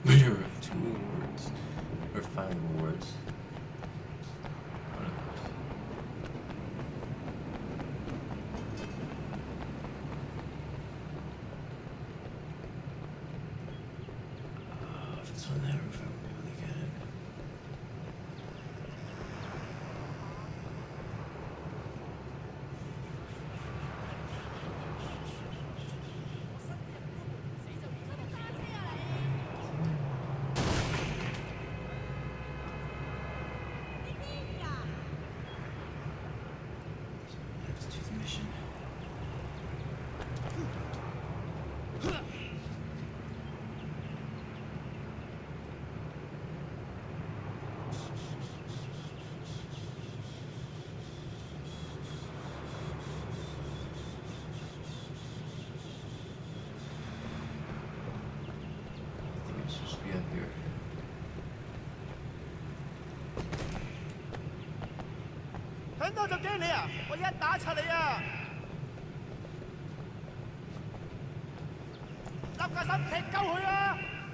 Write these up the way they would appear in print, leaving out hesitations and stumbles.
Two words. Or 5 words. This one there, if I really get it. Let's do the mission. Be up here. 響到就驚你啊！我一打柒你啊！立架身劈鳩佢啊！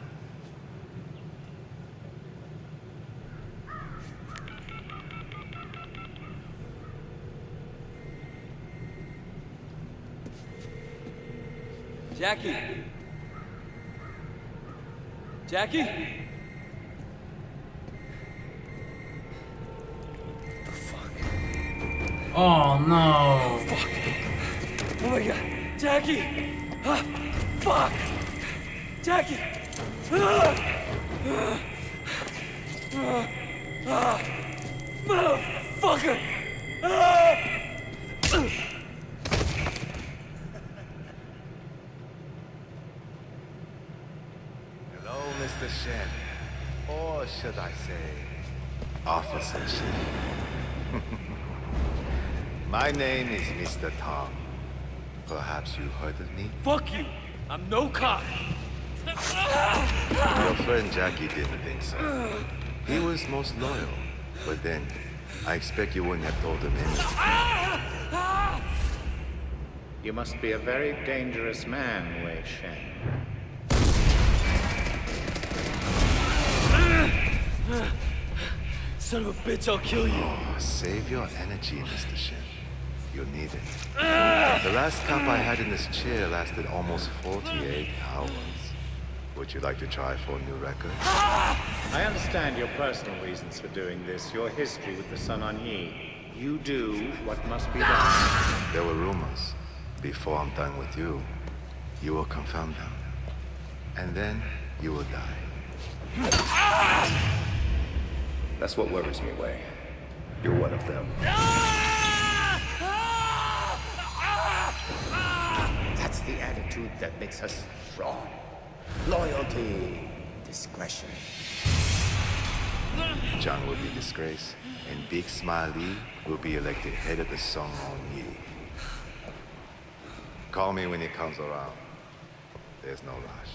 Jackie! Jackie? The fuck? Oh no! Oh, fuck! Oh my god! Jackie! Ah, fuck! Jackie! Motherfucker! Hello, Mr. Shen. Or should I say, Officer Shen. My name is Mr. Tom. Perhaps you heard of me? Fuck you! I'm no cop! Your friend Jackie didn't think so. He was most loyal. But then, I expect you wouldn't have told him anything. You must be a very dangerous man, Wei Shen. Son of a bitch, I'll kill you. Oh, save your energy, Mr. Shen. You'll need it. The last cup I had in this chair lasted almost 48 hours. Would you like to try for a new record? I understand your personal reasons for doing this, your history with the Sun On Yi. You do what must be done. There were rumors. Before I'm done with you, you will confirm them. And then you will die. That's what worries me, Wei. You're one of them. That's the attitude that makes us strong. Loyalty, discretion. Zhang will be disgraced, and Big Smile Li will be elected head of the Sun On Yi. Call me when it comes around. There's no rush.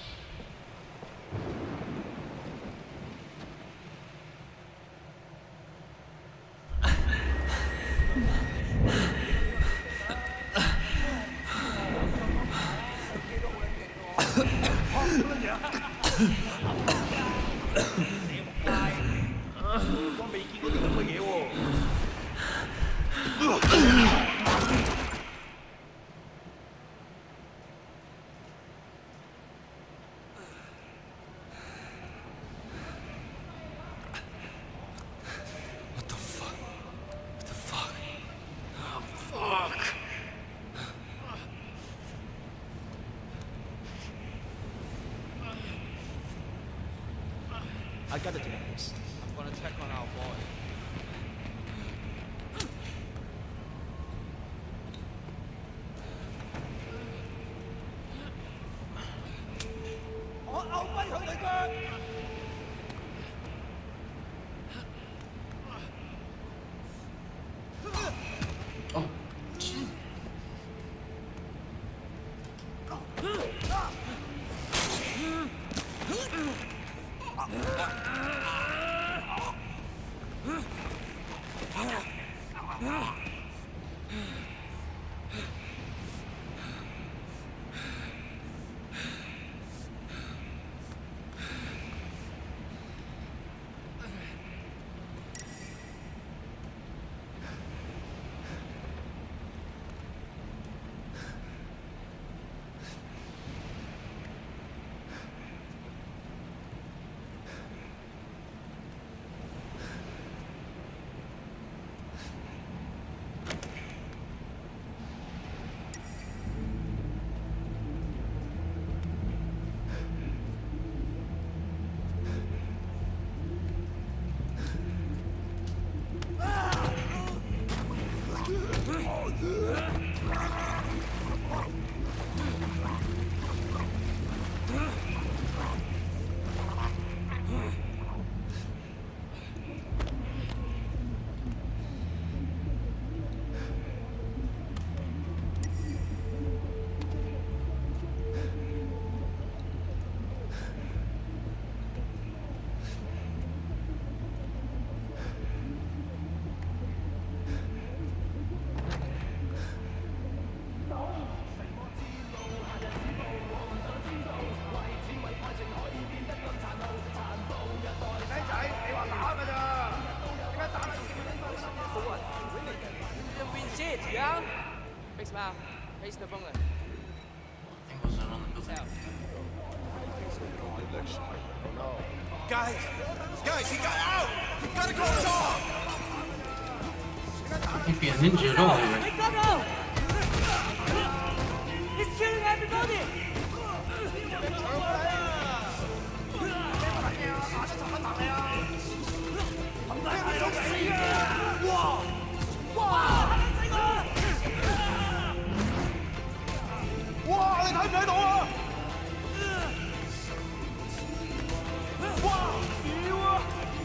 What the fuck? What the fuck? Oh, fuck! I gotta do this. I'm gonna check on our boy. think was it on the building? Guys, he got out! He gotta go off! Can't be a ninja at all here. Hey, go! He's killing everybody! Wow, 你睇唔睇到啊？哇！屌啊！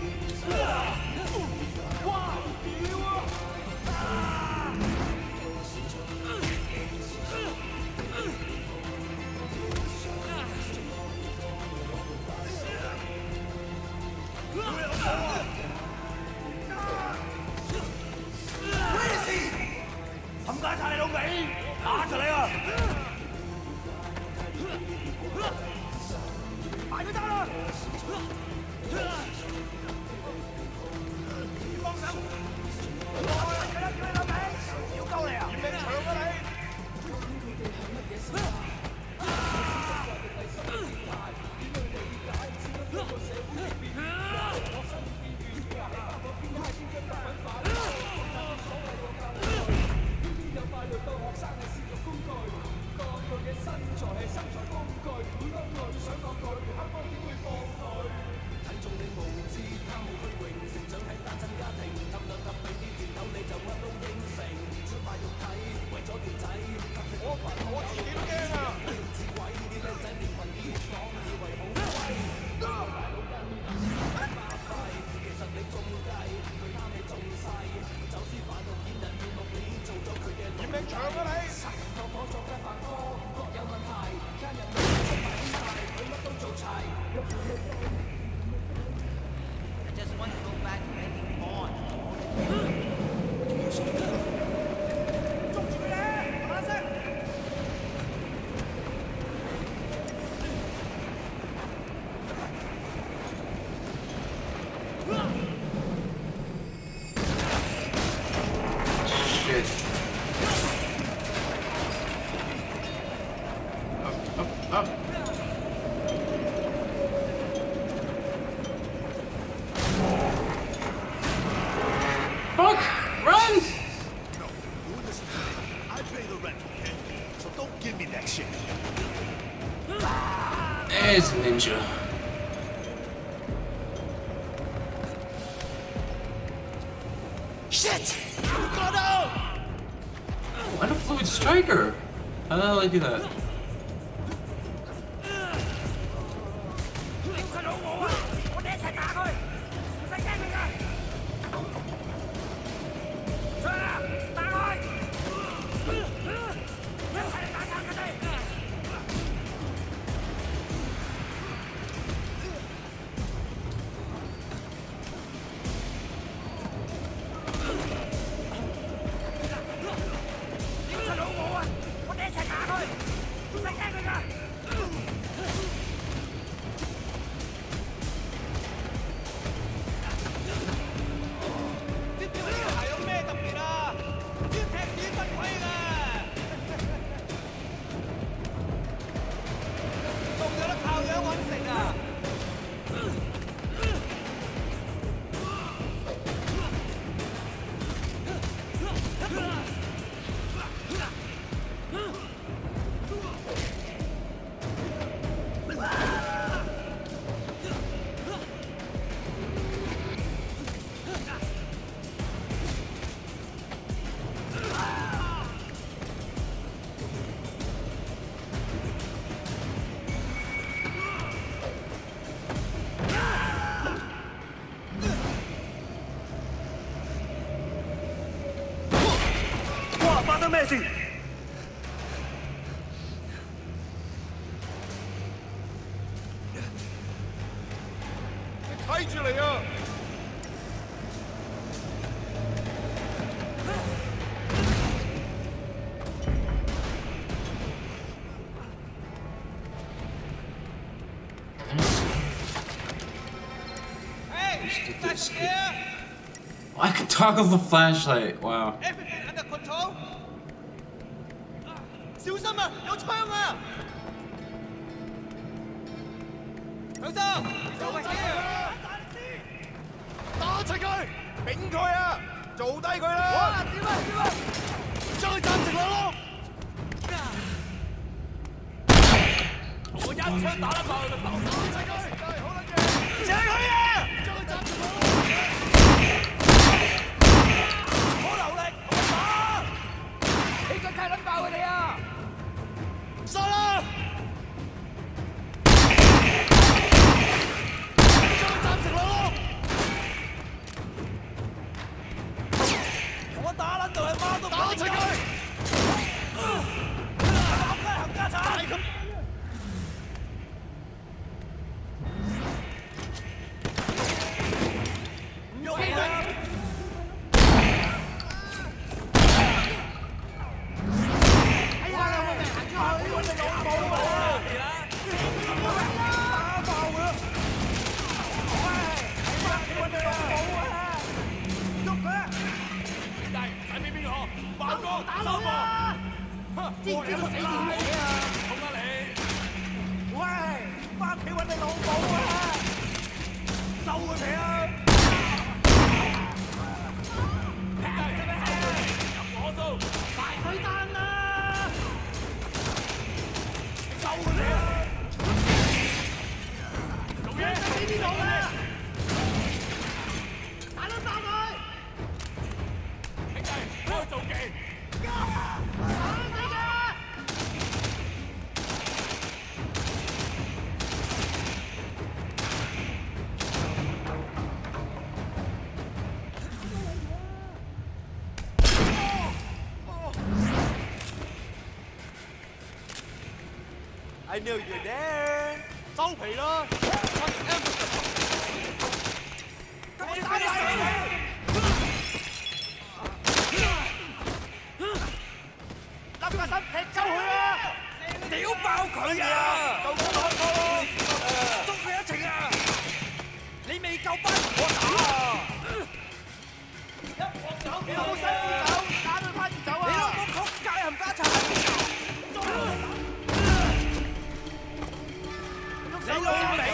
哇！屌啊！冚家鏟你老味，打出嚟啊！埋佢得啦！幫手！佢啦，叫你老味，要鳩你啊！命長啊你！我自己都驚啊！嫌命長啊你！ Fuck! Run! No, you listen to me. I pay the rent, okay? So don't give me that shit. There's a ninja. Shit! Got out! Why the fluid striker? How the hell did I do that? Oh, I can toggle the flashlight. Wow. Everything under control. 小心啊！有槍啊！強生，做乜嘢？打齊佢，抦佢啊！做低佢啦！哇！點啊點啊！將佢斬成兩碌！我一槍打得爆佢個頭！打齊佢，好撚嘅！射佢啊！將佢斬成兩碌！好流力，好打！你個太撚爆佢哋啊！殺啦！ 打撚到佢媽都打齊佢！冚家鏟！唔喐啊！哎呀！行出去揾你老母啊！打爆佢！喂！你揾你老母啊！喐佢！ 睇邊個？爆哥打老啊！知唔知道死點死啊？痛啊你！喂，翻屋企揾你老母啊！收佢皮啊！入我數，大佢單啦！收佢皮啊！做嘢喺邊度啊？打撚爆佢！ 開做技，I knew you there。收皮啦！立個心踢走佢啊！屌爆佢啊！夠膽打我！捉佢一程啊！你未夠班同我打啊！一鑊走，你老母想自走，打到趴住走啊！你老母仆街冚家鏟！你老味！